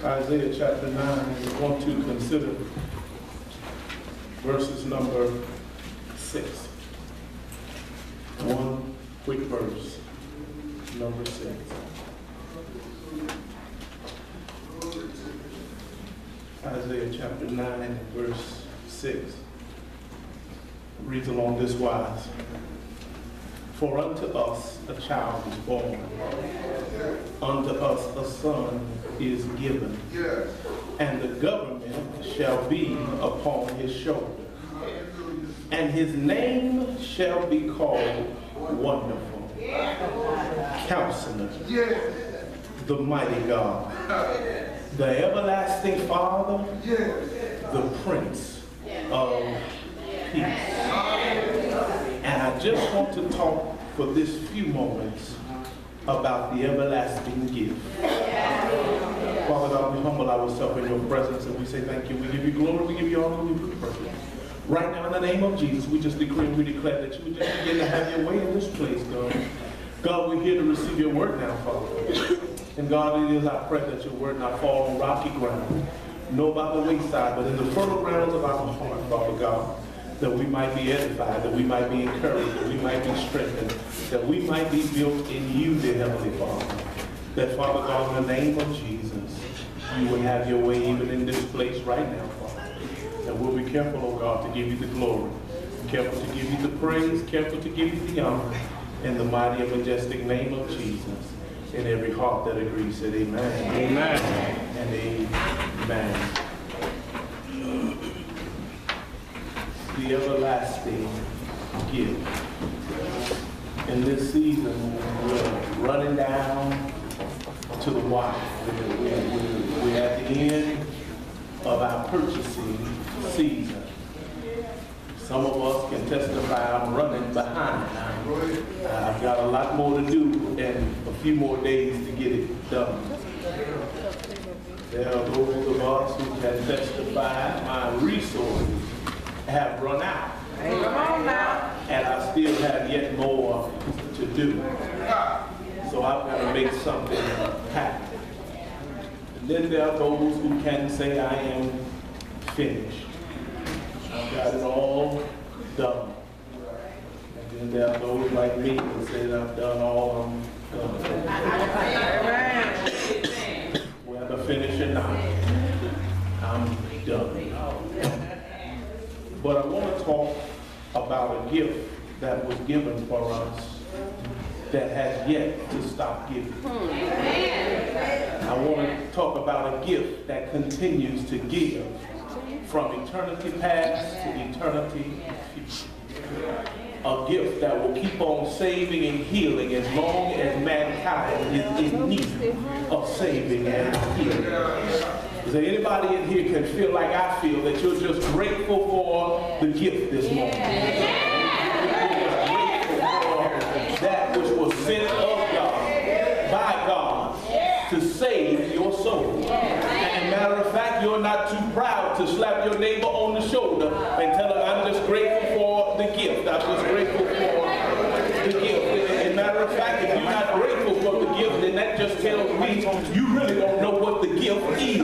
Isaiah chapter 9, we want to consider verses number 6. One quick verse, number 6. Isaiah chapter 9, verse 6. Reads along this wise. For unto us a child is born, unto us a son is given, and the government shall be upon his shoulder. And his name shall be called Wonderful, Counselor, the Mighty God, the Everlasting Father, the Prince of Peace. And I just want to talk for this few moments about the everlasting gift. Father God, we humble ourselves in your presence and we say thank you. We give you glory, we give you honor, we give you praise. Right now in the name of Jesus, we just decree and we declare that you would just begin to have your way in this place, God. God, we're here to receive your word now, Father. And God, it is our prayer that your word not fall on rocky ground, nor by the wayside, but in the fertile grounds of our heart, Father God, that we might be edified, that we might be encouraged, that we might be strengthened, that we might be built in you, dear Heavenly Father. That, Father God, in the name of Jesus, you would have your way even in this place right now, Father. And we'll be careful, oh God, to give you the glory, careful to give you the praise, careful to give you the honor, in the mighty and majestic name of Jesus. In every heart that agrees, said amen. Amen. And amen. The everlasting gift. In this season, we're running down to the wire. We're at the end of our purchasing season. Some of us can testify I'm running behind. I've got a lot more to do and a few more days to get it done. There are those of us who can testify my resources have run out. And I still have yet more to do. So I've got to make something happen. And then there are those who can say I am finished. I've got it all done. And then there are those like me who say that I've done all I'm done. Whether finish or not, I'm done. But I want to talk about a gift that was given for us that has yet to stop giving. I want to talk about a gift that continues to give from eternity past to eternity future. A gift that will keep on saving and healing as long as mankind is in need of saving and healing. Is there anybody in here can feel like I feel that you're just grateful for the gift this morning? You're grateful for that which was sent of God, by God, to save your soul. And matter of fact, you're not too proud to slap your neighbor on the shoulder and tell her, I'm just grateful for the gift. I'm just grateful for the gift. And matter of fact, if you're not grateful for the gift, then that just tells me you really don't know what the gift is.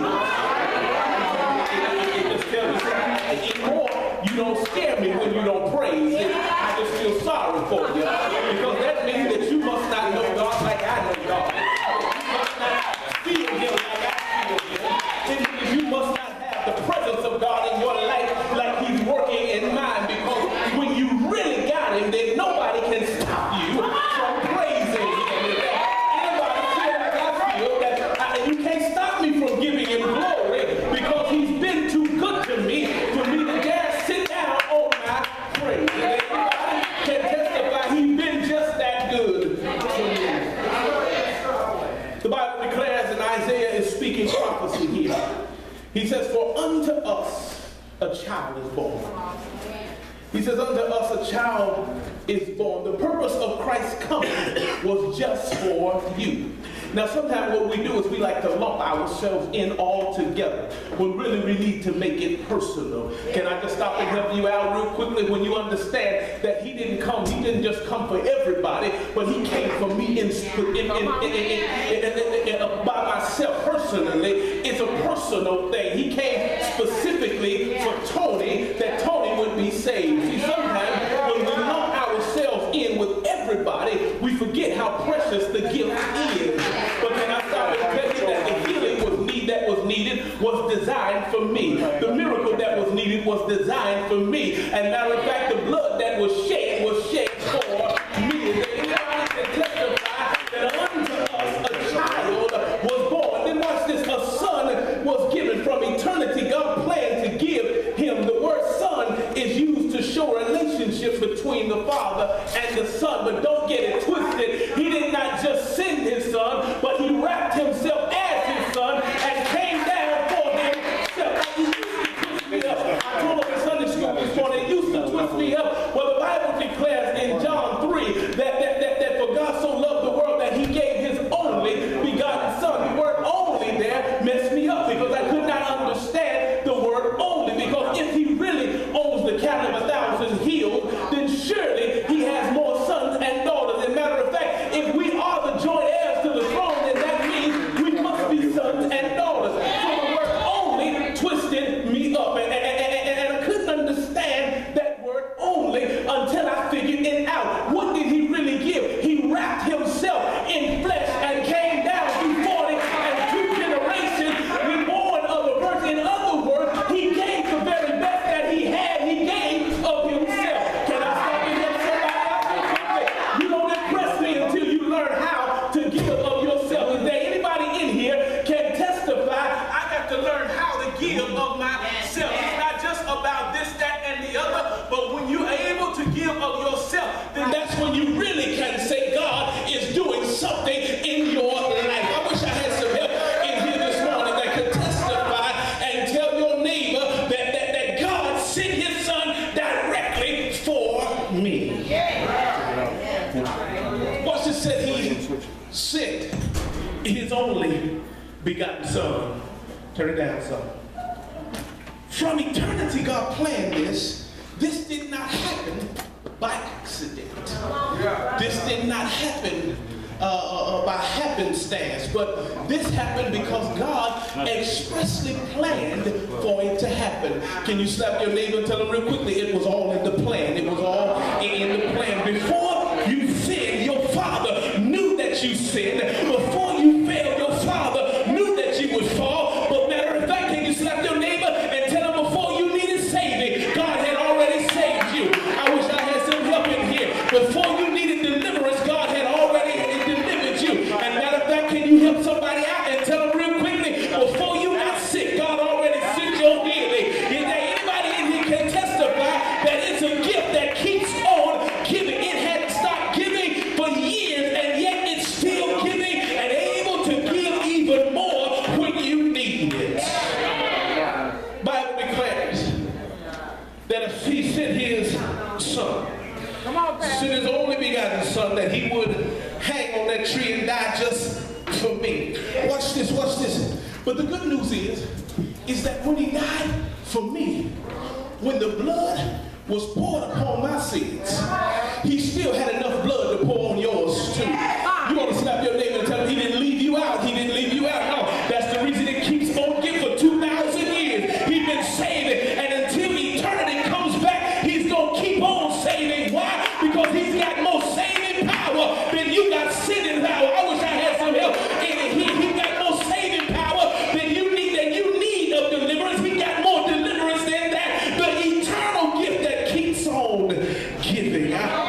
It just tells me anymore, you don't scare me when you don't praise. And I just feel sorry for you. Because that means that you must not know God like I know God. You must not feel Him like I feel Him. You must not have the presence of God in your life like He's working in mine. Because when you really got Him, then nobody can stop you from praising Him. Anybody feel like I feel that you can't stop me from giving Him glory because He's been too good to me for me to dare sit down on my praise. And everybody can testify He's been just that good to me. The Bible declares, and Isaiah is speaking prophecy here. He says, for unto us a child is born. He says, unto us a child is born. The purpose of Christ's coming was just for you. Now, sometimes what we do is we like to lump ourselves in all together when really we need to make it personal. Can I just stop and help you out real quickly when you understand that He didn't just come for everybody, but He came for me by myself personally. It's a personal thing. He came specifically for Tony, that Tony would be saved. See, sometimes when we lump ourselves in with everybody, we forget how precious the gift is. But can I stop and tell you that the healing that was needed was designed for me. The miracle that was needed was designed for me. And matter of fact, the blood that was shed for me. Anybody can testify that unto us a child was born. Then watch this, a son was given from eternity. God planned to give him. The word son is used to show a relationship between the Father and the Son. But don't get it twisted. He did not just send his son, but he wrapped himself as his son and came down for himself. He used to twist me up. I told him in Sunday school this morning, it used to twist me up. Well, the Bible declares in John 3 that for God so loved the world that he gave his only begotten son. The word only there messed me up because I could not understand the word only. Because if he really owns the cattle of 1,000 hills, then surely he has more sons and daughters. As a matter of fact, if we are the joint heirs to the throne, then that means we must be sons and daughters. So the word only twisted me up. And I couldn't understand that word only until I figured it out. What did he really give? He wrapped himself in flesh and came down through 40 and 2 generations, reborn of a virgin. In other words, he gave the very best that he had. He gave of himself. Can I stop and help somebody else? You don't impress me until you learn how to give of yourself. Is there anybody in here can testify? I got to learn how to give of myself. It's not just about this, that, and the other, but when you're able to give of yourself, then that's when you really can say God is doing something in your life. I wish I had some help in here this morning that could testify and tell your neighbor that God sent his son directly for me. Watch this, said he sent his only begotten son. Turn it down, son. From eternity, God planned this. This did not happen by accident. This did not happen by happenstance, but this happened because God expressly planned for it to happen. Can you slap your neighbor and tell them real quickly, it was all in the plan. It was all in the plan. Before you sinned, your father knew that you sinned. Before you failed, your father knew that you would fall. But matter of fact, can you slap your neighbor and tell them before you needed saving, God had already saved you. I wish I had some help in here. Before you needed deliverance, God had already delivered you. And matter of fact, can you help somebody out and tell them real quickly, before you got sick, God already sent your healing. Is there anybody in here can testify that it's a gift that keeps on giving? It hadn't stopped giving for years, and yet it's still giving and able to give even more when you need it. Bible declares that if he sent his son, sent his only begotten son, that he would hang on that tree and die just for me. Watch this, watch this. But the good news is that when he died for me, when the blood was poured upon my sins, he still had enough blood to pour on yours too. You want to slap your neighbor and tell him he didn't leave you out. He didn't leave you out. No, that's the reason it keeps on giving for 2,000 years. He's been saving, and until eternity comes back, he's going to keep on saving. Why? Because he's got more saving power than you got sinning power. I wish I had some help. He got more saving power than you need of deliverance. He got more deliverance than that. The eternal gift that keeps on giving.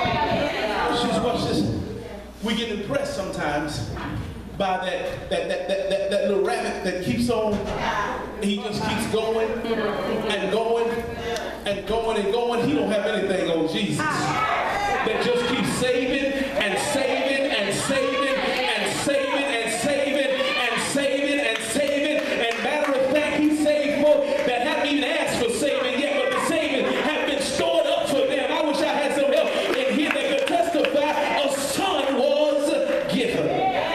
Watch this. We get impressed sometimes by that little rabbit that keeps on. He just keeps going and going and going and going. He don't have anything on Jesus. That just keeps saving and saving and saving and saving and saving and saving and saving. And matter of fact, he saved folk that haven't even asked for saving yet, but the saving have been stored up for them. I wish I had some help in here that could testify a son was given.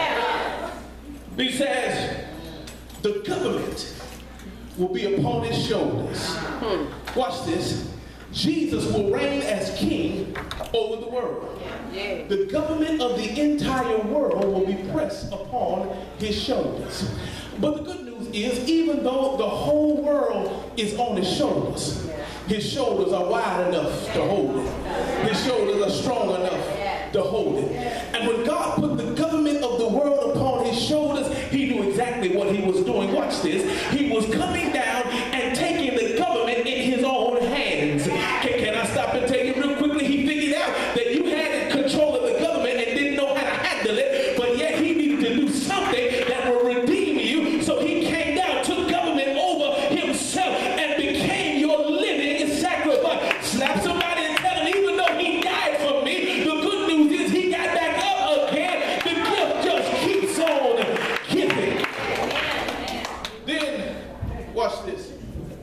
He says the government will be upon his shoulders. Watch this. Jesus will reign as king over the world. The government of the entire world will be pressed upon his shoulders. But the good news news is, even though the whole world is on his shoulders are wide enough to hold it. His shoulders are strong enough to hold it. And when God put the government of the world upon his shoulders, he knew exactly what he was doing. Watch this. He was coming down and taking the government in his own hands. Can I stop and tell you real quickly? He figured out that you had control of the government and didn't know how to handle it, but yet he needed to do something that will redeem you. So he came down, took government over himself, and became your living sacrifice. Slap somebody and tell him, even though he died for me, the good news is he got back up again. The gift just keeps on giving. Then, watch this.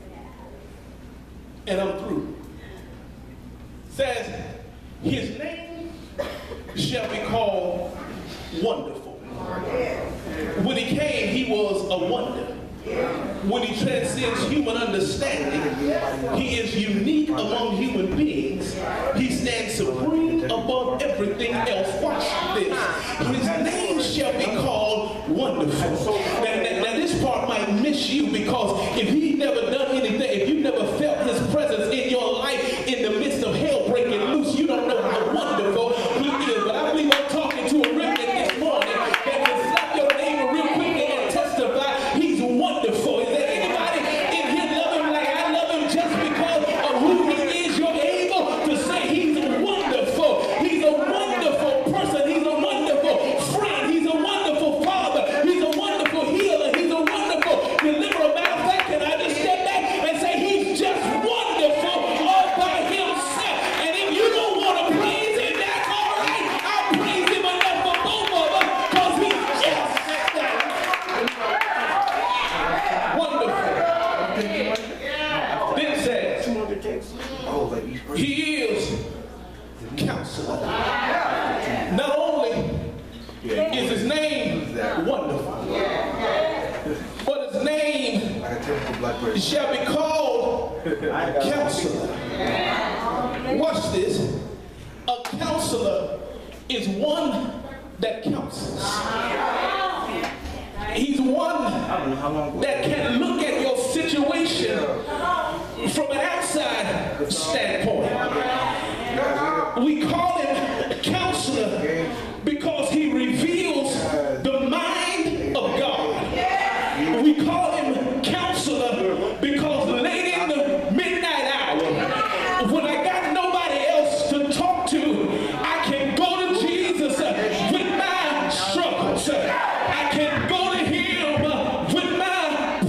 And I'm through. Says, his name shall be called Wonderful. When he came, he was a wonder. When he transcends human understanding, he is unique among human beings. He stands supreme above everything else. Watch this. His name shall be called Wonderful. Now this part might miss you, because if he never done anything, if you never felt his presence in your life in the midst of hell breaking loose, you don't know how wonderful he is. But I believe I'm talking to a remnant this morning that can slap your neighbor real quickly and testify he's wonderful. Is there anybody in here love him like I love him just because of who he is? You're able to say he's wonderful. He's a wonderful person. He's a wonderful friend. He's a wonderful father. He's a wonderful healer. He's a wonderful deliverer. Matter of fact, can I just step back and say he's just wonderful all by himself? And if you don't want to praise him, that's all right. I'll praise him enough for both of us, because he's just wonderful. Then says, he is Counselor. Not only is his name wonderful, but his name shall be called Counselor. Watch this. A counselor is one that counsels. He's one that can look at your situation from an outside standpoint. We call him Counselor because he reveals the mind of God. We call him Counselor because late in the midnight hour, when I got nobody else to talk to, I can go to Jesus with my struggles. I can go to him with my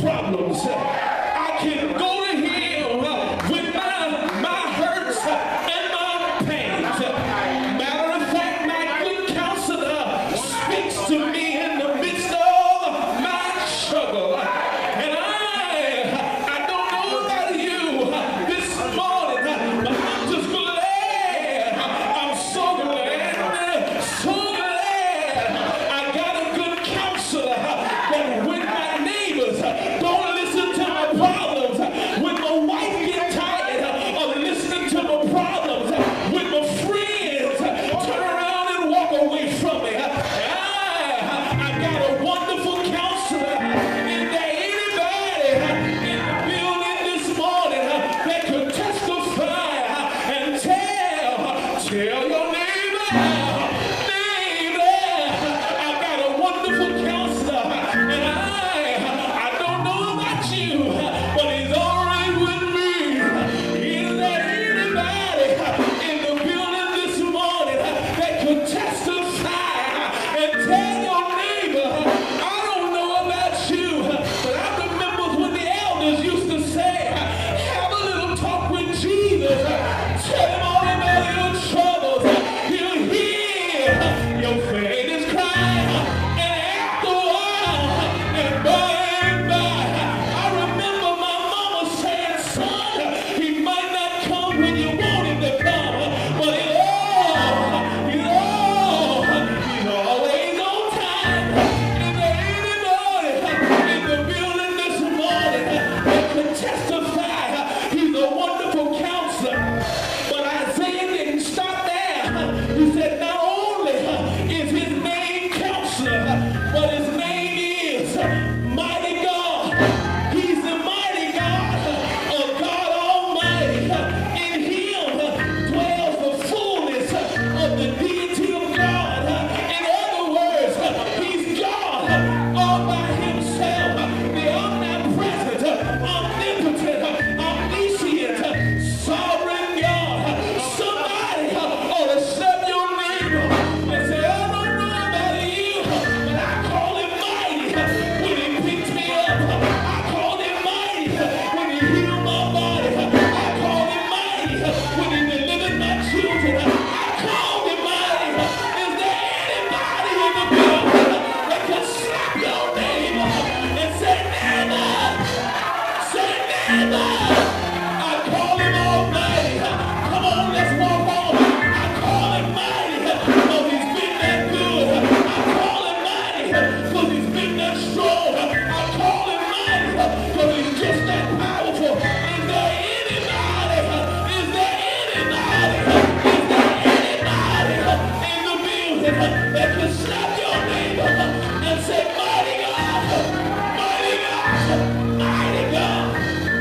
that can slap your neighbor and say, mighty God, mighty God, mighty God.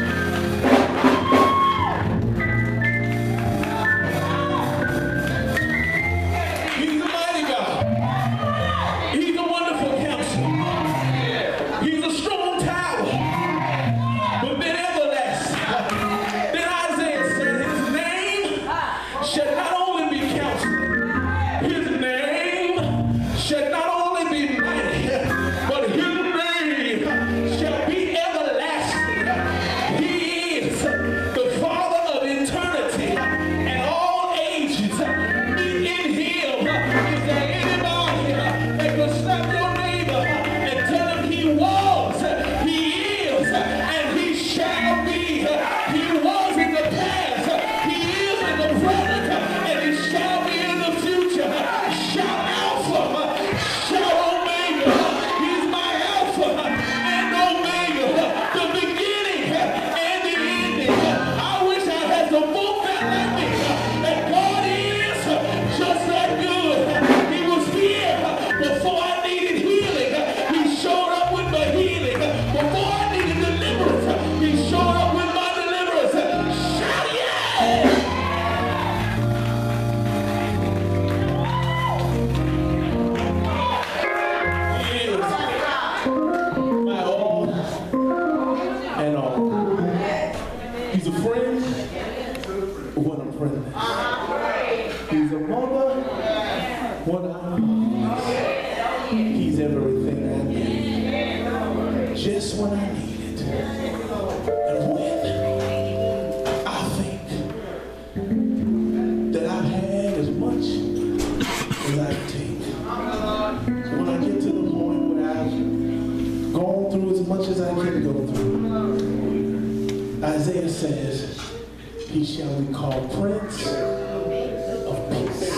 He's a mighty God. He's a wonderful counselor. He's a strong tower, but then everlasting. Then Isaiah said his name shall not only be counselor, his name shall not only be mighty, but his name shall be everlasting. He is the Father of eternity and all ages. In him, is there anybody that can slap your neighbor and tell him he was, he is, and he shall be? He was in the past, he is in the present, and he shall be in the future. Shout Alpha, shout Omega. He's my Alpha and Omega, the beginning and the ending. I wish I had some book that let me, that God is just that good. He was here before I needed healing. He showed up with my healing. Before I needed deliverance, he showed up with my deliverance. Shout yeah! He is my all and all. He's a friend when I'm friendless. He's a mother when I'm lost. He's everything I need, just when I need it. And when I think that I've had as much as I can take, when I get to the point where I've gone through as much as I can go through, Isaiah says, he shall be called Prince of Peace.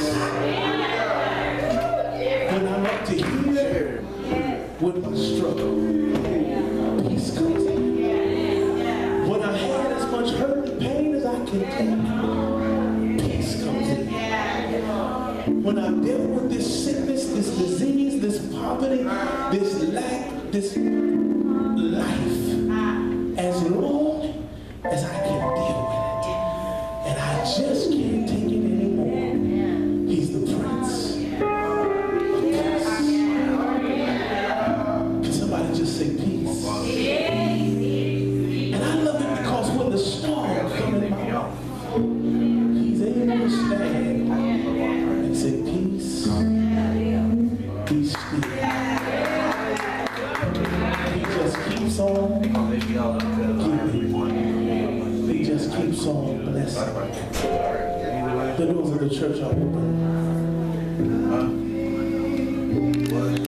When I'm up to here with my struggle, peace comes in. When I had as much hurt and pain as I can take, peace comes in. When I'm dealing with this sickness, this disease, this poverty, this lack, this life, as long as I can deal with it, and I just can't take it anymore, he's the Prince of Peace. Can somebody just say peace? And I love it because when the storm comes in my life, he's able to stand and say, peace, be still. He just keeps on giving. He just keeps on blessing. The doors of the church are open.